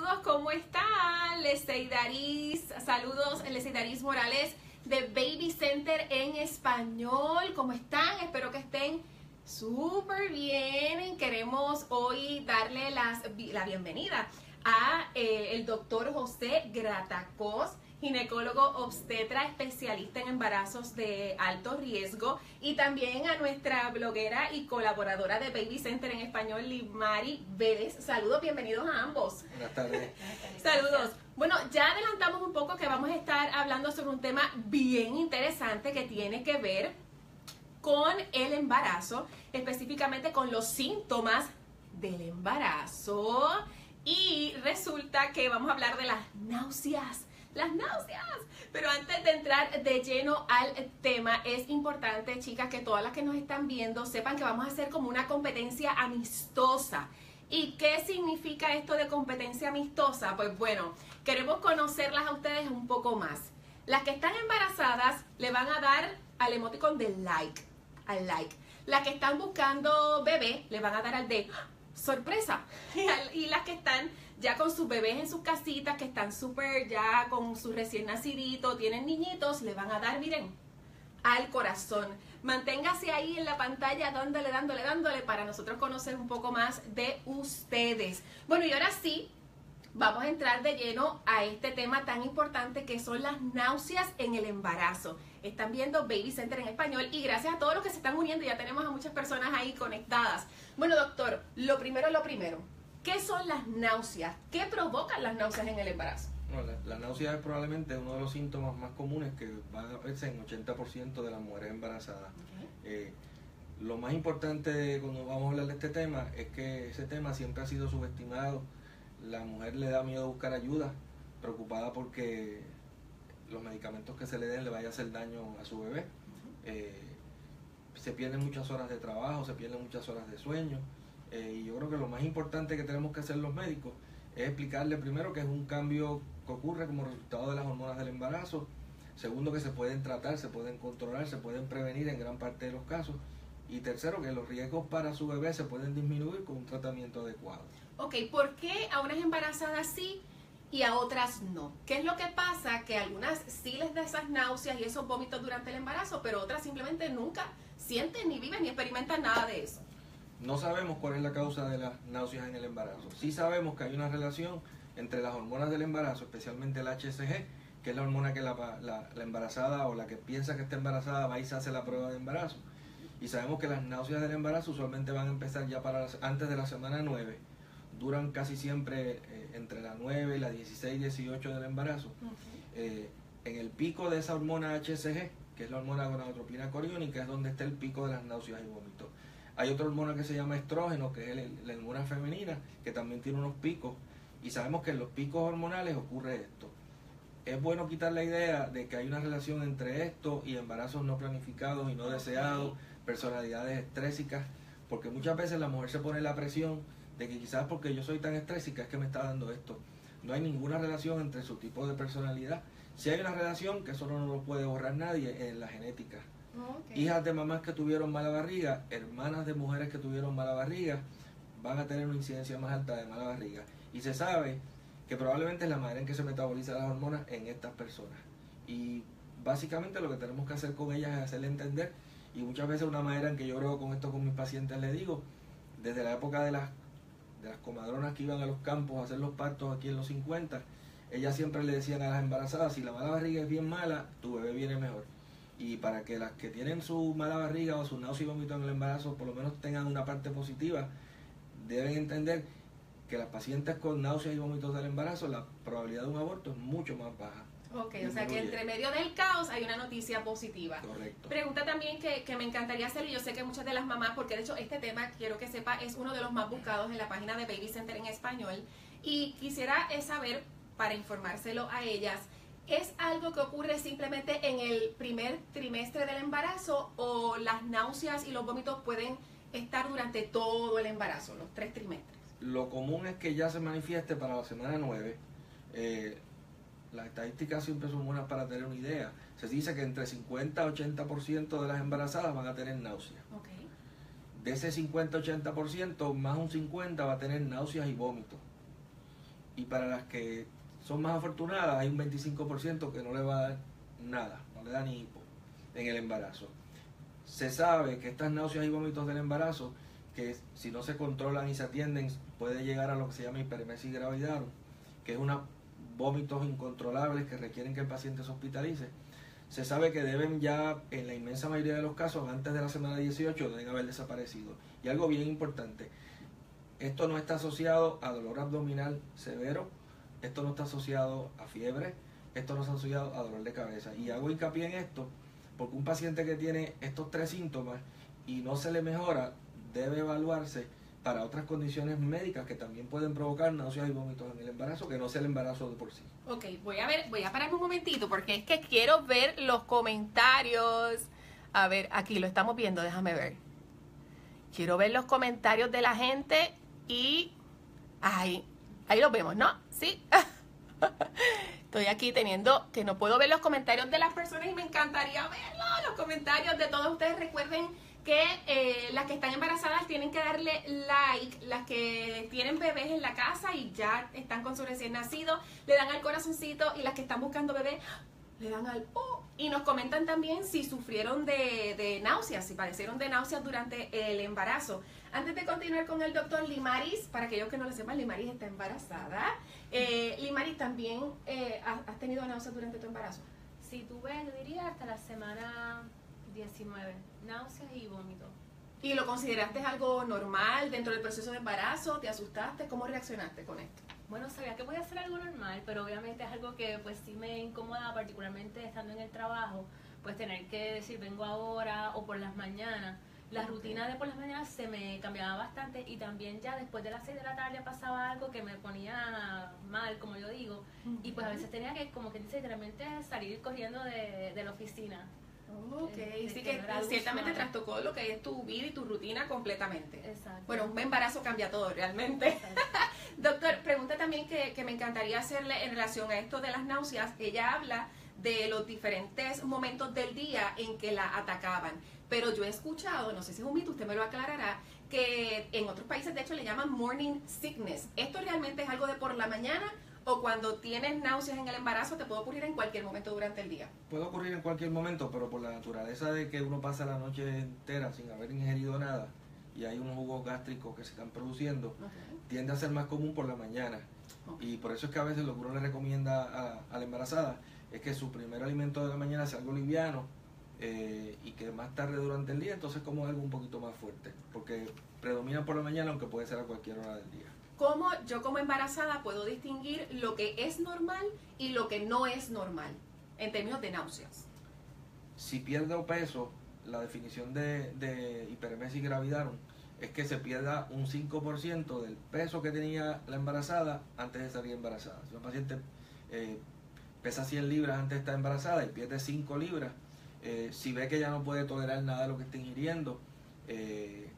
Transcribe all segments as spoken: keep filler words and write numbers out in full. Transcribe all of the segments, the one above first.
Saludos, ¿cómo están? Leseidaris, saludos, Leseidaris Morales de Baby Center en español. ¿Cómo están? Espero que estén súper bien. Queremos hoy darle las, la bienvenida a eh, el doctor José Gratacós, ginecólogo obstetra especialista en embarazos de alto riesgo, y también a nuestra bloguera y colaboradora de Baby Center en español, Limari Vélez. Saludos, bienvenidos a ambos. Buenas tardes. Saludos. Bueno, ya adelantamos un poco que vamos a estar hablando sobre un tema bien interesante que tiene que ver con el embarazo, específicamente con los síntomas del embarazo. Y resulta que vamos a hablar de las náuseas. Las náuseas. Pero antes de entrar de lleno al tema, es importante, chicas, que todas las que nos están viendo sepan que vamos a hacer como una competencia amistosa. ¿Y qué significa esto de competencia amistosa? Pues bueno, queremos conocerlas a ustedes un poco más. Las que están embarazadas le van a dar al emoticon de like, al like. Las que están buscando bebé le van a dar al de sorpresa. Y las que están ya con sus bebés en sus casitas, que están súper ya con su recién nacidito, tienen niñitos, le van a dar, miren, al corazón. Manténgase ahí en la pantalla dándole, dándole, dándole para nosotros conocer un poco más de ustedes. Bueno, y ahora sí, vamos a entrar de lleno a este tema tan importante que son las náuseas en el embarazo. Están viendo Baby Center en español y gracias a todos los que se están uniendo, ya tenemos a muchas personas ahí conectadas. Bueno, doctor, lo primero, lo primero. ¿Qué son las náuseas? ¿Qué provocan las náuseas en el embarazo? Bueno, la, la náusea es probablemente uno de los síntomas más comunes que van a verse en ochenta por ciento de las mujeres embarazadas. Okay. Eh, lo más importante cuando vamos a hablar de este tema es que ese tema siempre ha sido subestimado. La mujer le da miedo buscar ayuda, preocupada porque los medicamentos que se le den le vaya a hacer daño a su bebé. Eh, se pierden muchas horas de trabajo, se pierden muchas horas de sueño. Eh, y yo creo que lo más importante que tenemos que hacer los médicos es explicarle primero que es un cambio que ocurre como resultado de las hormonas del embarazo. Segundo, que se pueden tratar, se pueden controlar, se pueden prevenir en gran parte de los casos. Y tercero, que los riesgos para su bebé se pueden disminuir con un tratamiento adecuado. Ok, ¿por qué a unas embarazadas sí y a otras no? ¿Qué es lo que pasa? Que a algunas sí les da esas náuseas y esos vómitos durante el embarazo, pero otras simplemente nunca sienten, ni viven, ni experimentan nada de eso. No sabemos cuál es la causa de las náuseas en el embarazo. Sí sabemos que hay una relación entre las hormonas del embarazo, especialmente el H C G, que es la hormona que la, la, la embarazada o la que piensa que está embarazada va y se hace la prueba de embarazo. Y sabemos que las náuseas del embarazo usualmente van a empezar ya para las, antes de la semana nueve. Duran casi siempre eh, entre la nueve y la dieciséis, dieciocho del embarazo. Okay. Eh, en el pico de esa hormona H C G, que es la hormona gonadotropina coriónica, es donde está el pico de las náuseas y vómitos. Hay otra hormona que se llama estrógeno, que es el, la hormona femenina, que también tiene unos picos. Y sabemos que en los picos hormonales ocurre esto. Es bueno quitar la idea de que hay una relación entre esto y embarazos no planificados y no deseados, personalidades estrésicas, porque muchas veces la mujer se pone la presión de que quizás porque yo soy tan estrésica es que me está dando esto. No hay ninguna relación entre su tipo de personalidad. Si hay una relación, que eso no lo puede borrar nadie, en la genética. Okay. Hijas de mamás que tuvieron mala barriga, hermanas de mujeres que tuvieron mala barriga, van a tener una incidencia más alta de mala barriga. Y se sabe que probablemente es la manera en que se metabolizan las hormonas en estas personas. Y básicamente lo que tenemos que hacer con ellas es hacerle entender, y muchas veces una manera en que yo creo con esto con mis pacientes les digo, desde la época de las, de las comadronas que iban a los campos a hacer los partos aquí en los cincuenta, ellas siempre le decían a las embarazadas, si la mala barriga es bien mala, tu bebé viene mejor. Y para que las que tienen su mala barriga o su náusea y vómito en el embarazo por lo menos tengan una parte positiva, deben entender que las pacientes con náuseas y vómitos del embarazo, la probabilidad de un aborto es mucho más baja. Ok, o sea que entre medio del caos hay una noticia positiva. Correcto. Pregunta también que, que me encantaría hacer, y yo sé que muchas de las mamás, porque de hecho este tema, quiero que sepa, es uno de los más buscados en la página de Baby Center en español, y quisiera saber, para informárselo a ellas, ¿es algo que ocurre simplemente en el primer trimestre del embarazo o las náuseas y los vómitos pueden estar durante todo el embarazo, los tres trimestres? Lo común es que ya se manifieste para la semana nueve. Eh, las estadísticas siempre son buenas para tener una idea. Se dice que entre cincuenta a ochenta por ciento de las embarazadas van a tener náuseas. Okay. De ese cincuenta a ochenta por ciento, más un cincuenta por ciento va a tener náuseas y vómitos. y para las que son más afortunadas hay un veinticinco por ciento que no le va a dar nada, no le da ni hipo en el embarazo. Se sabe que estas náuseas y vómitos del embarazo, que si no se controlan y se atienden, puede llegar a lo que se llama hiperemesis gravidarum, que es unos vómitos incontrolables que requieren que el paciente se hospitalice. Se sabe que deben ya, en la inmensa mayoría de los casos, antes de la semana dieciocho, deben haber desaparecido. Y algo bien importante, esto no está asociado a dolor abdominal severo, esto no está asociado a fiebre, esto no está asociado a dolor de cabeza. Y hago hincapié en esto porque un paciente que tiene estos tres síntomas y no se le mejora, debe evaluarse para otras condiciones médicas que también pueden provocar náuseas y vómitos en el embarazo, que no sea el embarazo de por sí. Ok, voy a ver, voy a pararme un momentito porque es que quiero ver los comentarios. A ver, aquí lo estamos viendo, déjame ver. Quiero ver los comentarios de la gente y ahí, ahí los vemos, ¿no? Sí. Estoy aquí teniendo que no puedo ver los comentarios de las personas y me encantaría verlos, los comentarios de todos ustedes. Recuerden que eh, las que están embarazadas tienen que darle like, las que tienen bebés en la casa y ya están con su recién nacido, le dan al corazoncito, y las que están buscando bebé, le dan al oh, y nos comentan también si sufrieron de, de náuseas, si padecieron de náuseas durante el embarazo. Antes de continuar con el doctor Limaris, para aquellos que no lo sepan, Limaris está embarazada. Eh, Limaris, ¿también eh, has tenido náuseas durante tu embarazo? Sí, tuve, yo diría, hasta la semana diecinueve, náuseas y vómitos. ¿Y lo consideraste algo normal dentro del proceso de embarazo? ¿Te asustaste? ¿Cómo reaccionaste con esto? Bueno, sabía que podía ser algo normal, pero obviamente es algo que pues sí me incomoda, particularmente estando en el trabajo, pues tener que decir vengo ahora o por las mañanas. La okay. rutina de por las mañanas se me cambiaba bastante, y también ya después de las seis de la tarde pasaba algo que me ponía mal, como yo digo, uh-huh. y pues a veces tenía que, como que dice, literalmente salir corriendo de, de la oficina. Ok, eh, sí que ciertamente trastocó lo que es tu vida y tu rutina completamente. Exacto. Bueno, un embarazo cambia todo realmente. Doctor, pregunta también que, que me encantaría hacerle en relación a esto de las náuseas. Ella habla de los diferentes momentos del día en que la atacaban, pero yo he escuchado, no sé si es un mito, usted me lo aclarará, que en otros países de hecho le llaman morning sickness. ¿Esto realmente es algo de por la mañana, o cuando tienes náuseas en el embarazo te puede ocurrir en cualquier momento durante el día? Puede ocurrir en cualquier momento, pero por la naturaleza de que uno pasa la noche entera sin haber ingerido nada y hay unos jugos gástricos que se están produciendo, okay. tiende a ser más común por la mañana. Okay. Y por eso es que a veces lo que uno le recomienda a, a la embarazada es que su primer alimento de la mañana sea algo liviano, eh, y que más tarde durante el día entonces como algo un poquito más fuerte, porque predomina por la mañana, aunque puede ser a cualquier hora del día. ¿Cómo yo como embarazada puedo distinguir lo que es normal y lo que no es normal en términos de náuseas? Si pierdo peso, la definición de, de hiperemesis gravidarum es que se pierda un cinco por ciento del peso que tenía la embarazada antes de salir embarazada. Si una paciente eh, pesa cien libras antes de estar embarazada y pierde cinco libras, eh, si ve que ya no puede tolerar nada de lo que está ingiriendo, eh,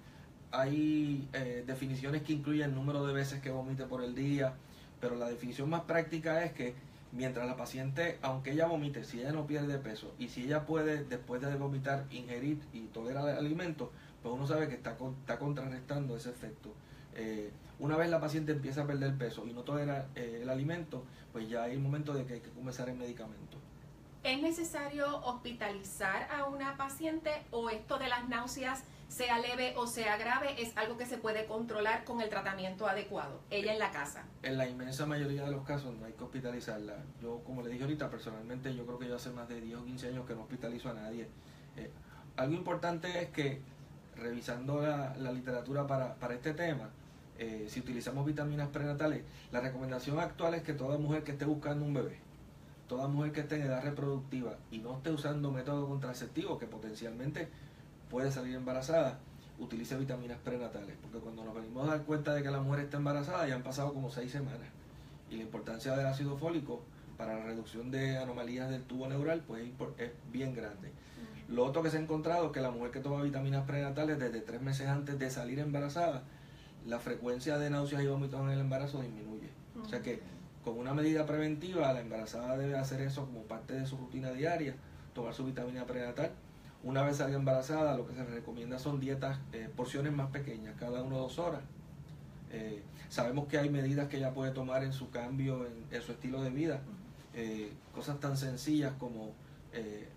hay eh, definiciones que incluyen el número de veces que vomite por el día, pero la definición más práctica es que mientras la paciente, aunque ella vomite, si ella no pierde peso y si ella puede después de vomitar ingerir y tolerar alimentos, pues uno sabe que está, está contrarrestando ese efecto. Eh, una vez la paciente empieza a perder peso y no tolera eh, el alimento, pues ya hay el momento de que hay que comenzar el medicamento. ¿Es necesario hospitalizar a una paciente, o esto de las náuseas, sea leve o sea grave, es algo que se puede controlar con el tratamiento adecuado, ella en la casa? En la inmensa mayoría de los casos no hay que hospitalizarla. Yo, como le dije ahorita, personalmente yo creo que yo hace más de diez o quince años que no hospitalizo a nadie. Eh, algo importante es que, revisando la, la literatura para, para este tema, eh, si utilizamos vitaminas prenatales, la recomendación actual es que toda mujer que esté buscando un bebé, toda mujer que esté en edad reproductiva y no esté usando método contraceptivo que potencialmente puede salir embarazada, utilice vitaminas prenatales, porque cuando nos venimos a dar cuenta de que la mujer está embarazada ya han pasado como seis semanas, y la importancia del ácido fólico para la reducción de anomalías del tubo neural pues es bien grande. Uh-huh. Lo otro que se ha encontrado es que la mujer que toma vitaminas prenatales desde tres meses antes de salir embarazada, la frecuencia de náuseas y vómitos en el embarazo disminuye. Uh-huh. O sea que con una medida preventiva la embarazada debe hacer eso como parte de su rutina diaria, tomar su vitamina prenatal. Una vez salga embarazada, lo que se recomienda son dietas, eh, porciones más pequeñas, cada una o dos horas. Eh, Sabemos que hay medidas que ella puede tomar en su cambio, en, en su estilo de vida. Eh, cosas tan sencillas como eh,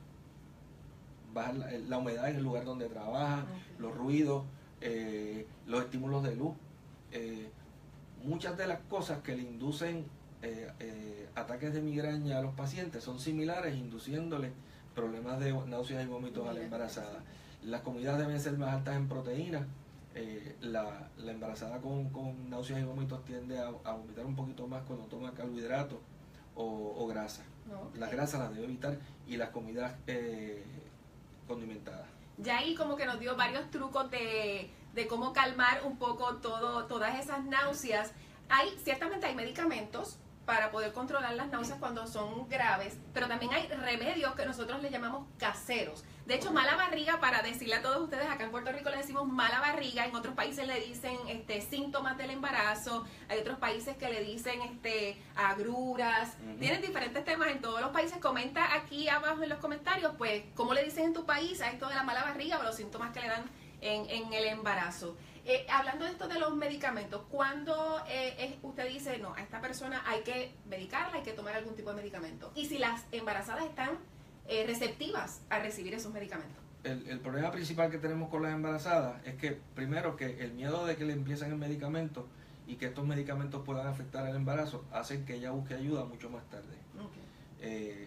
bajar la, la humedad en el lugar donde trabaja, okay. los ruidos, eh, los estímulos de luz. Eh, muchas de las cosas que le inducen eh, eh, ataques de migraña a los pacientes son similares, induciéndole problemas de náuseas y vómitos a la embarazada. Las comidas deben ser más altas en proteínas. Eh, la, la embarazada con, con náuseas y vómitos tiende a, a vomitar un poquito más cuando toma carbohidratos o, o grasa. Okay. Las grasas las debe evitar y las comidas eh, condimentadas. Ya ahí como que nos dio varios trucos de, de cómo calmar un poco todo, todas esas náuseas. Hay, ciertamente hay medicamentos para poder controlar las náuseas cuando son graves, pero también hay remedios que nosotros le llamamos caseros. De hecho, mala barriga, para decirle a todos ustedes, acá en Puerto Rico le decimos mala barriga, en otros países le dicen este, síntomas del embarazo, hay otros países que le dicen este, agruras, uh-huh. Tienen diferentes temas en todos los países. Comenta aquí abajo en los comentarios, pues, cómo le dicen en tu país a esto de la mala barriga o los síntomas que le dan en, en el embarazo. Eh, hablando de esto de los medicamentos, ¿cuándo eh, es, usted dice, no, a esta persona hay que medicarla, hay que tomar algún tipo de medicamento? Y si las embarazadas están eh, receptivas a recibir esos medicamentos. El, el problema principal que tenemos con las embarazadas es que, primero, que el miedo de que le empiecen el medicamento y que estos medicamentos puedan afectar el embarazo, hacen que ella busque ayuda mucho más tarde. Okay. Eh,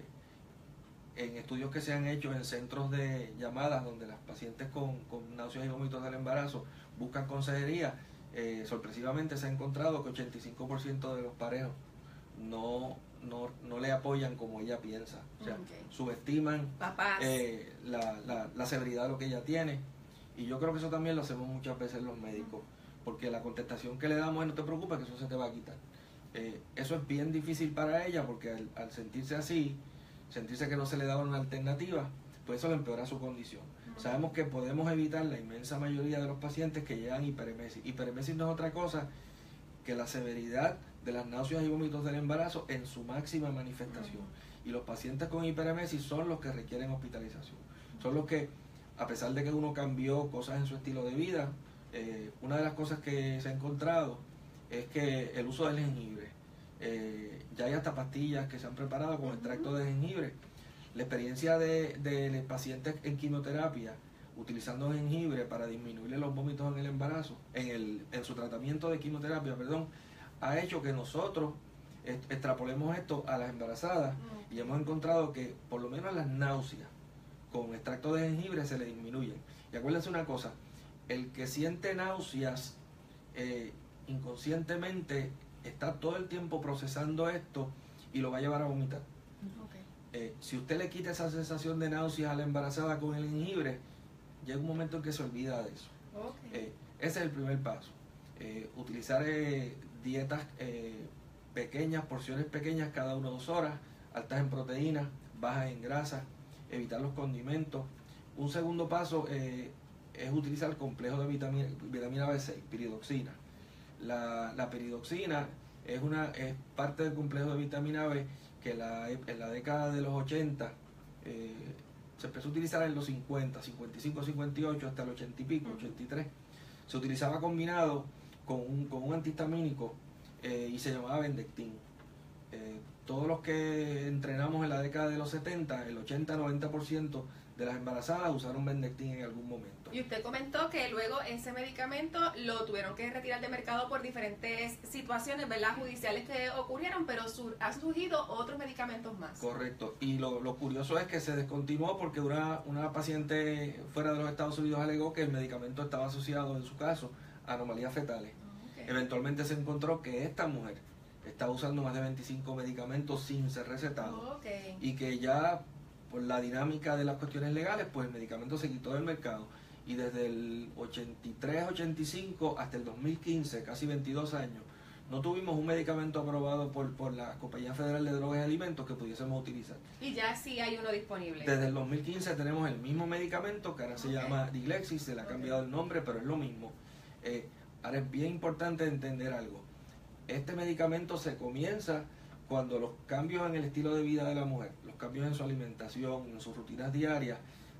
en estudios que se han hecho en centros de llamadas donde las pacientes con, con náuseas y vómitos del embarazo buscan consejería, eh, sorpresivamente se ha encontrado que ochenta y cinco por ciento de los parejos no, no, no le apoyan como ella piensa, o sea, okay. subestiman eh, la, la, la severidad de lo que ella tiene, y yo creo que eso también lo hacemos muchas veces los médicos, porque la contestación que le damos es no te preocupes que eso se te va a quitar. Eh, eso es bien difícil para ella porque al, al sentirse así, sentirse que no se le da una alternativa, pues eso le empeora su condición. Uh-huh. Sabemos que podemos evitar la inmensa mayoría de los pacientes que llegan hiperemesis. Hiperemesis no es otra cosa que la severidad de las náuseas y vómitos del embarazo en su máxima manifestación. Uh-huh. Y los pacientes con hiperemesis son los que requieren hospitalización. Son los que, a pesar de que uno cambió cosas en su estilo de vida, eh, una de las cosas que se ha encontrado es que el uso del jengibre, eh, ya hay hasta pastillas que se han preparado con extracto de jengibre. La experiencia de, de, de pacientes en quimioterapia utilizando jengibre para disminuirle los vómitos en el embarazo, en, el, en su tratamiento de quimioterapia, perdón, ha hecho que nosotros est- extrapolemos esto a las embarazadas y hemos encontrado que por lo menos las náuseas con extracto de jengibre se le disminuyen. Y acuérdense una cosa, el que siente náuseas eh, inconscientemente está todo el tiempo procesando esto y lo va a llevar a vomitar. Okay. Eh, si usted le quita esa sensación de náuseas a la embarazada con el jengibre, llega un momento en que se olvida de eso. Okay. Eh, ese es el primer paso. Eh, utilizar eh, dietas eh, pequeñas, porciones pequeñas cada una o dos horas, altas en proteínas, bajas en grasa, evitar los condimentos. Un segundo paso eh, es utilizar el complejo de vitamina, vitamina B seis, piridoxina. La, la piridoxina es, una, es parte del complejo de vitamina B que la, en la década de los ochenta eh, se empezó a utilizar en los cincuenta, cincuenta y cinco, cincuenta y ocho hasta el ochenta y pico, ochenta y tres. Se utilizaba combinado con un, con un antihistamínico eh, y se llamaba Bendectin. Eh, todos los que entrenamos en la década de los setenta, el ochenta a noventa por ciento de las embarazadas usaron Bendectin en algún momento. Y usted comentó que luego ese medicamento lo tuvieron que retirar del mercado por diferentes situaciones, ¿verdad?, judiciales que ocurrieron, pero sur, han surgido otros medicamentos más. Correcto. Y lo, lo curioso es que se descontinuó porque una, una paciente fuera de los Estados Unidos alegó que el medicamento estaba asociado, en su caso, a anomalías fetales. Okay. Eventualmente se encontró que esta mujer estaba usando más de veinticinco medicamentos sin ser recetado. Okay. Y que ya por la dinámica de las cuestiones legales, pues el medicamento se quitó del mercado. Y desde el ochenta y tres, ochenta y cinco hasta el dos mil quince, casi veintidós años, no tuvimos un medicamento aprobado por, por la Compañía Federal de Drogas y Alimentos que pudiésemos utilizar. Y ya sí hay uno disponible. Desde el dos mil quince tenemos el mismo medicamento, que ahora se okay. llama Diglexis, se le ha okay. cambiado el nombre, pero es lo mismo. Eh, ahora es bien importante entender algo. Este medicamento se comienza cuando los cambios en el estilo de vida de la mujer, los cambios en su alimentación, en sus rutinas diarias,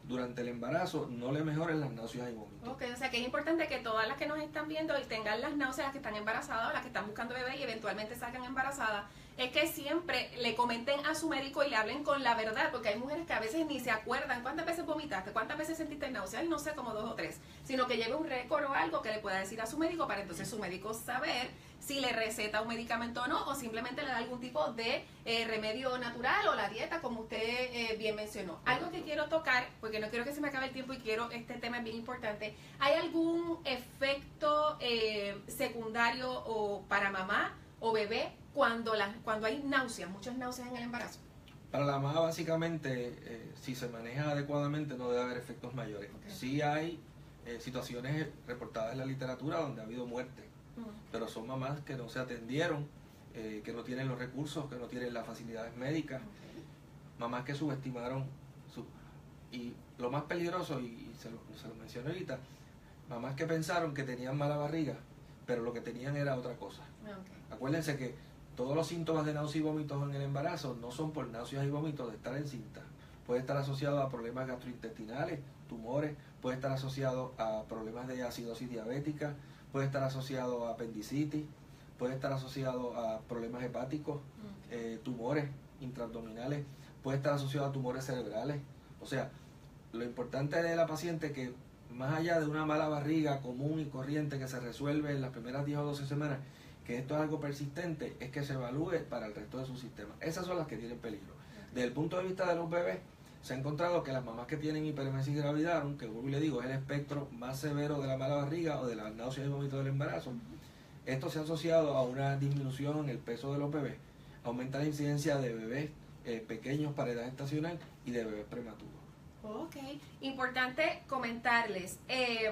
durante el embarazo no le mejoren las náuseas y vómitos. Ok, o sea que es importante que todas las que nos están viendo y tengan las náuseas, las que están embarazadas o las que están buscando bebé y eventualmente salgan embarazadas, es que siempre le comenten a su médico y le hablen con la verdad, porque hay mujeres que a veces ni se acuerdan cuántas veces vomitaste, cuántas veces sentiste náuseas, y no sé, como dos o tres, sino que lleve un récord o algo que le pueda decir a su médico para entonces su médico saber si le receta un medicamento o no, o simplemente le da algún tipo de eh, remedio natural o la dieta, como usted eh, bien mencionó. Algo que quiero tocar, porque no quiero que se me acabe el tiempo y quiero, este tema es bien importante, ¿hay algún efecto eh, secundario o para mamá o bebé cuando, la, cuando hay náuseas, muchas náuseas en el embarazo? Para la mamá, básicamente, eh, si se maneja adecuadamente, no debe haber efectos mayores. Okay. Sí hay eh, situaciones reportadas en la literatura donde ha habido muerte, Uh-huh. pero son mamás que no se atendieron, eh, que no tienen los recursos, que no tienen las facilidades médicas, Okay. mamás que subestimaron su... Y lo más peligroso, y se lo, se lo mencioné ahorita, mamás que pensaron que tenían mala barriga, pero lo que tenían era otra cosa. Okay. Acuérdense que todos los síntomas de náuseas y vómitos en el embarazo no son por náuseas y vómitos de estar encinta. Puede estar asociado a problemas gastrointestinales, tumores, puede estar asociado a problemas de acidosis diabética, puede estar asociado a apendicitis, puede estar asociado a problemas hepáticos, Okay. eh, tumores intraabdominales, puede estar asociado a tumores cerebrales. O sea, lo importante de la paciente es que más allá de una mala barriga común y corriente que se resuelve en las primeras diez o doce semanas, que esto es algo persistente, es que se evalúe para el resto de su sistema. Esas son las que tienen peligro. Desde el punto de vista de los bebés, se ha encontrado que las mamás que tienen hiperemesis gravidarum, que vuelvo y le digo, es el espectro más severo de la mala barriga o de la náusea y vómito del embarazo, esto se ha asociado a una disminución en el peso de los bebés, aumenta la incidencia de bebés eh, pequeños para edad gestacional y de bebés prematuros. Ok, importante comentarles. Eh,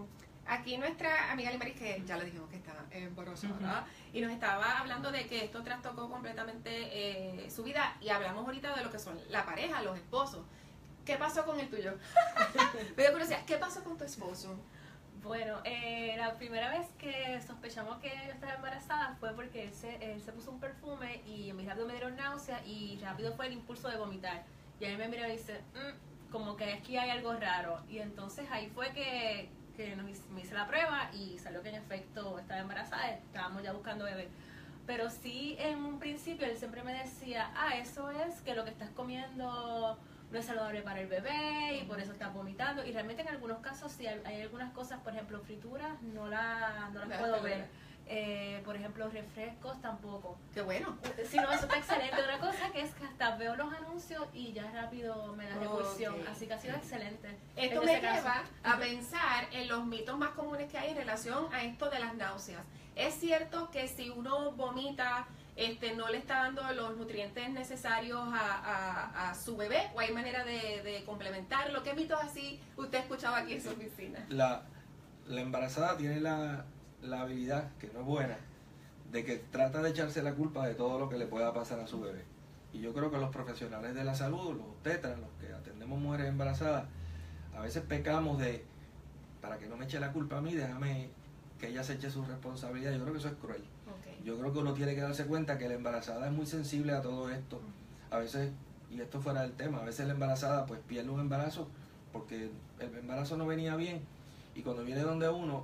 aquí nuestra amiga Limaris, que ya le dijimos que está embarazosa, ¿verdad? Y nos estaba hablando de que esto trastocó completamente eh, su vida, y hablamos ahorita de lo que son la pareja, los esposos. ¿Qué pasó con el tuyo? Me dio curiosidad, ¿qué pasó con tu esposo? Bueno, eh, la primera vez que sospechamos que yo estaba embarazada fue porque él se, él se puso un perfume y a mí rápido me dieron náusea y rápido fue el impulso de vomitar. Y él me miró y dice, mmm, como que aquí hay algo raro. Y entonces ahí fue que, que nos, me hice la prueba y salió que en efecto estaba embarazada, estábamos ya buscando bebé. Pero sí, en un principio él siempre me decía, ah, eso es que lo que estás comiendo no es saludable para el bebé y por eso estás vomitando. Y realmente en algunos casos sí hay, hay algunas cosas, por ejemplo, frituras no, la, no las No, puedo no, ver. Eh, por ejemplo, refrescos tampoco. Qué bueno. Sí, no, eso está excelente. Una cosa que es que hasta veo los anuncios y ya rápido me da repulsión. Okay. Así que ha sido excelente. Esto en me ese caso. lleva a pensar en los mitos más comunes que hay en relación a esto de las náuseas. Es cierto que si uno vomita, este, no le está dando los nutrientes necesarios a, a, a su bebé, o hay manera de, de complementarlo. ¿Qué mitos así usted ha escuchado aquí en su oficina? La, la embarazada tiene la, la habilidad, que no es buena, de que trata de echarse la culpa de todo lo que le pueda pasar a su bebé. Y yo creo que los profesionales de la salud, los tetras, los que atendemos mujeres embarazadas, a veces pecamos de, para que no me eche la culpa a mí, déjame que ella se eche su responsabilidad. Yo creo que eso es cruel. Okay. Yo creo que uno tiene que darse cuenta que la embarazada es muy sensible a todo esto. A veces, y esto fuera del tema, a veces la embarazada pues pierde un embarazo porque el embarazo no venía bien, y cuando viene donde uno,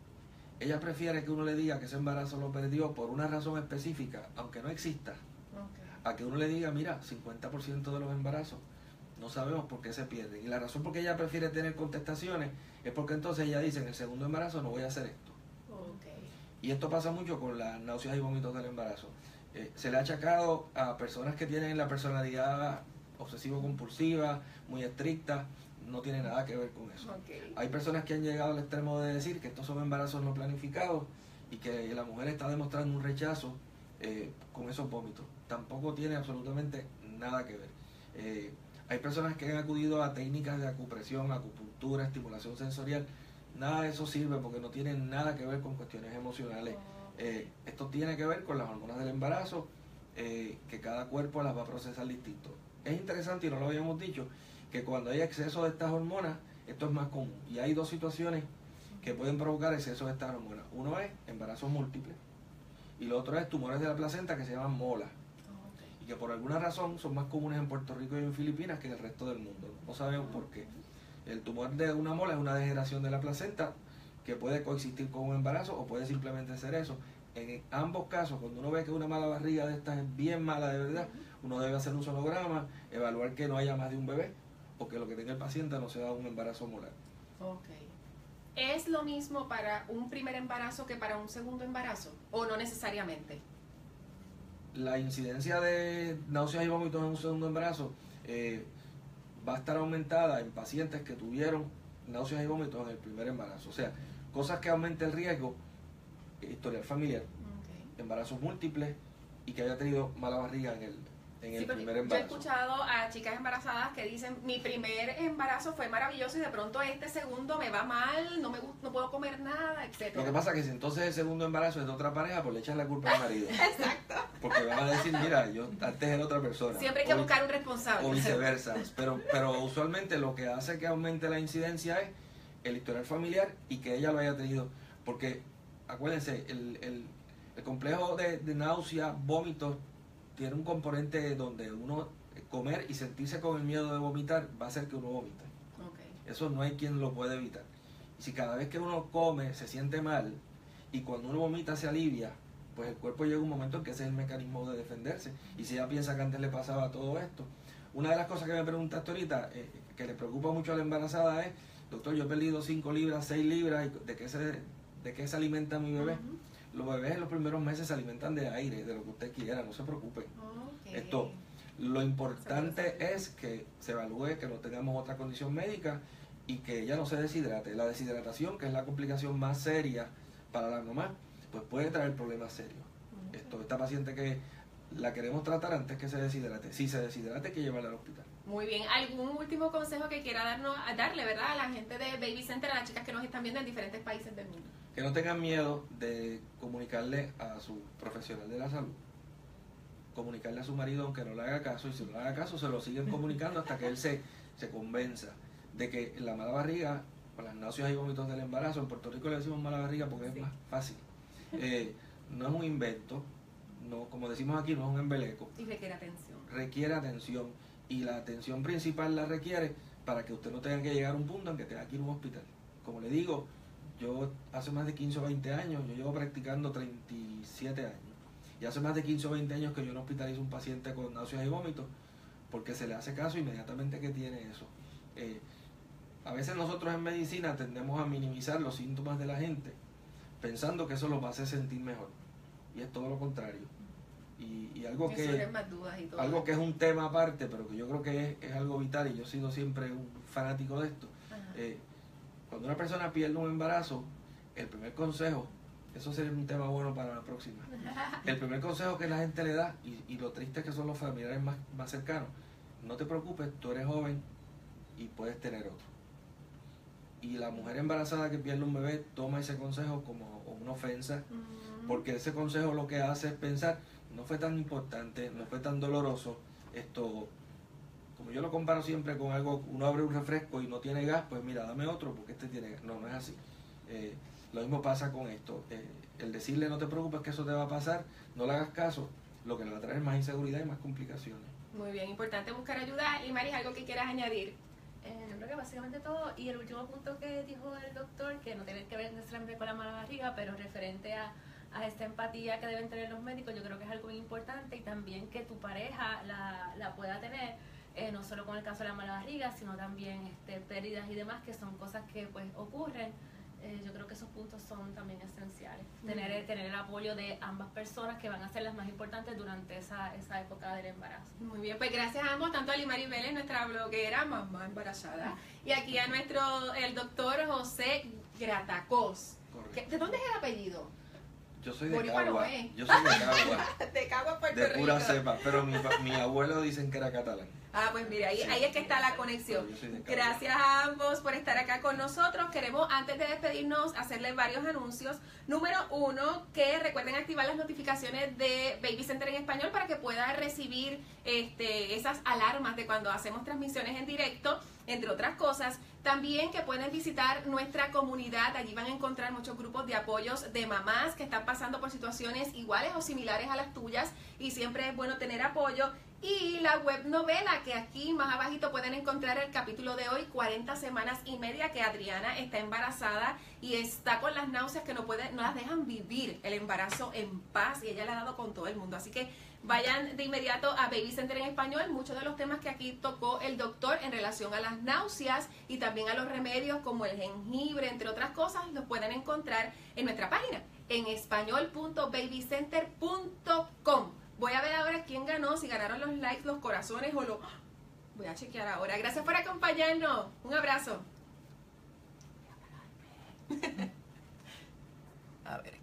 ella prefiere que uno le diga que ese embarazo lo perdió por una razón específica, aunque no exista, Okay. a que uno le diga, mira, cincuenta por ciento de los embarazos no sabemos por qué se pierden. Y la razón por qué ella prefiere tener contestaciones es porque entonces ella dice, en el segundo embarazo no voy a hacer esto. Okay. Y esto pasa mucho con las náuseas y vómitos del embarazo. Eh, se le ha achacado a personas que tienen la personalidad obsesivo-compulsiva, muy estricta, no tiene nada que ver con eso. Okay. Hay personas que han llegado al extremo de decir que estos son embarazos no planificados y que la mujer está demostrando un rechazo eh, con esos vómitos. Tampoco tiene absolutamente nada que ver. Eh, hay personas que han acudido a técnicas de acupresión, acupuntura, estimulación sensorial. Nada de eso sirve porque no tiene nada que ver con cuestiones emocionales. Eh, esto tiene que ver con las hormonas del embarazo, eh, que cada cuerpo las va a procesar distinto. Es interesante, y no lo habíamos dicho, que cuando hay exceso de estas hormonas, esto es más común. Y hay dos situaciones que pueden provocar exceso de estas hormonas. Uno es embarazos múltiples y lo otro es tumores de la placenta que se llaman molas, y que por alguna razón son más comunes en Puerto Rico y en Filipinas que en el resto del mundo. No sabemos por qué. El tumor de una mola es una degeneración de la placenta que puede coexistir con un embarazo o puede simplemente ser eso. En ambos casos, cuando uno ve que una mala barriga de estas es bien mala de verdad, uno debe hacer un sonograma, evaluar que no haya más de un bebé o que lo que tenga el paciente no sea un embarazo molar. Ok. ¿Es lo mismo para un primer embarazo que para un segundo embarazo? ¿O no necesariamente? La incidencia de náuseas y vómitos en un segundo embarazo eh, va a estar aumentada en pacientes que tuvieron náuseas y vómitos en el primer embarazo. O sea, cosas que aumenten el riesgo, historial familiar, Okay. embarazos múltiples y que haya tenido mala barriga en el, en Sí, el porque primer yo he embarazo. escuchado a chicas embarazadas que dicen, mi primer embarazo fue maravilloso y de pronto este segundo me va mal, no me gu- no puedo comer nada, etcétera. Lo que pasa es que si entonces el segundo embarazo es de otra pareja, pues le echan la culpa al marido. Exacto. Porque van a decir, mira, yo antes era otra persona. Siempre hay que O- buscar un responsable. o viceversa. Pero, pero usualmente lo que hace que aumente la incidencia es el historial familiar y que ella lo haya tenido. Porque, acuérdense, el, el, el complejo de, de náusea, vómitos, tiene un componente donde uno comer y sentirse con el miedo de vomitar va a hacer que uno vomite. Okay. Eso no hay quien lo puede evitar. Y si cada vez que uno come se siente mal y cuando uno vomita se alivia, pues el cuerpo llega un momento en que ese es el mecanismo de defenderse. Y si ella piensa que antes le pasaba todo esto, una de las cosas que me preguntaste ahorita, eh, que le preocupa mucho a la embarazada es, doctor, yo he perdido cinco libras, seis libras, ¿y ¿de qué se, de qué se alimenta mi bebé? Ujú. Los bebés en los primeros meses se alimentan de aire, de lo que usted quiera, no se preocupe. Okay. Esto, lo importante es que se evalúe que no tengamos otra condición médica y que ella no se deshidrate. La deshidratación, que es la complicación más seria para la mamá, pues puede traer problemas serios. Okay. Esto, esta paciente que la queremos tratar antes que se deshidrate. Si se deshidrate, hay que llevarla al hospital. Muy bien. ¿Algún último consejo que quiera darnos, darle, verdad, a la gente de Baby Center, a las chicas que nos están viendo en diferentes países del mundo? Que no tengan miedo de comunicarle a su profesional de la salud. Comunicarle a su marido aunque no le haga caso, y si no le haga caso se lo siguen comunicando hasta que él se, se convenza de que la mala barriga, o las náuseas y vómitos del embarazo, en Puerto Rico le decimos mala barriga porque Sí. es más fácil, eh, no es un invento, no, como decimos aquí, no es un embeleco, Y requiere atención. requiere atención y la atención principal la requiere para que usted no tenga que llegar a un punto en que tenga que ir a un hospital. Como le digo, yo hace más de quince o veinte años, yo llevo practicando treinta y siete años. Y hace más de quince o veinte años que yo no hospitalizo a un paciente con náuseas y vómitos porque se le hace caso inmediatamente que tiene eso. Eh, a veces nosotros en medicina tendemos a minimizar los síntomas de la gente pensando que eso los va a hacer sentir mejor. Y es todo lo contrario. Y, y algo Me que... surgen más dudas y todo. Algo que es un tema aparte, pero que yo creo que es, es algo vital y yo he sido siempre un fanático de esto. Ajá. Eh, cuando una persona pierde un embarazo, el primer consejo, eso sería un tema bueno para la próxima, el primer consejo que la gente le da, y, y lo triste es que son los familiares más, más cercanos, no te preocupes, tú eres joven y puedes tener otro. Y la mujer embarazada que pierde un bebé toma ese consejo como una ofensa, Mm. porque ese consejo lo que hace es pensar, no fue tan importante, no fue tan doloroso, esto, como yo lo comparo siempre con algo, uno abre un refresco y no tiene gas, pues mira, dame otro porque este tiene gas. No, no es así. Eh, lo mismo pasa con esto. Eh, el decirle no te preocupes que eso te va a pasar, no le hagas caso, lo que le va a traer es más inseguridad y más complicaciones. Muy bien, importante buscar ayuda. Y Maris, ¿algo que quieras añadir? Eh, yo creo que básicamente todo. Y el último punto que dijo el doctor, que no tiene que ver necesariamente con la mala barriga, pero referente a, a esta empatía que deben tener los médicos, yo creo que es algo muy importante, y también que tu pareja la, la pueda tener, eh, no solo con el caso de la mala barriga, sino también este, pérdidas y demás, que son cosas que pues ocurren. Eh, yo creo que esos puntos son también esenciales. Tener, el- tener el apoyo de ambas personas, que van a ser las más importantes durante esa, esa época del embarazo. Muy bien, pues gracias a ambos, tanto a Limari Vélez, nuestra bloguera, mamá embarazada, y aquí a nuestro, el doctor José Gratacós. Correcto. ¿De dónde es el apellido? Yo soy de Boricua no Cagua, es. yo soy de Cagua, De Cagua, Puerto de Rico. pura cepa, pero mi, pa- mi abuelo dicen que era catalán. Ah, pues mira, ahí, Sí. ahí es que está la conexión. Yo soy de Cagua. Gracias a ambos por estar acá con nosotros. Queremos, antes de despedirnos, hacerles varios anuncios. Número uno, que recuerden activar las notificaciones de Baby Center en español para que puedan recibir este, esas alarmas de cuando hacemos transmisiones en directo, entre otras cosas. También que pueden visitar nuestra comunidad. Allí van a encontrar muchos grupos de apoyos de mamás que están pasando por situaciones iguales o similares a las tuyas, y siempre es bueno tener apoyo. Y la web novela, que aquí más abajito pueden encontrar el capítulo de hoy, cuarenta semanas y media, que Adriana está embarazada y está con las náuseas que no puede, no las dejan vivir el embarazo en paz, y ella le ha dado con todo el mundo. Así que vayan de inmediato a Baby Center en español. Muchos de los temas que aquí tocó el doctor en relación a las náuseas y también a los remedios como el jengibre, entre otras cosas, los pueden encontrar en nuestra página en español punto baby center punto com. Voy a ver ahora quién ganó, si ganaron los likes, los corazones o los... Voy a chequear ahora. Gracias por acompañarnos. Un abrazo. A ver.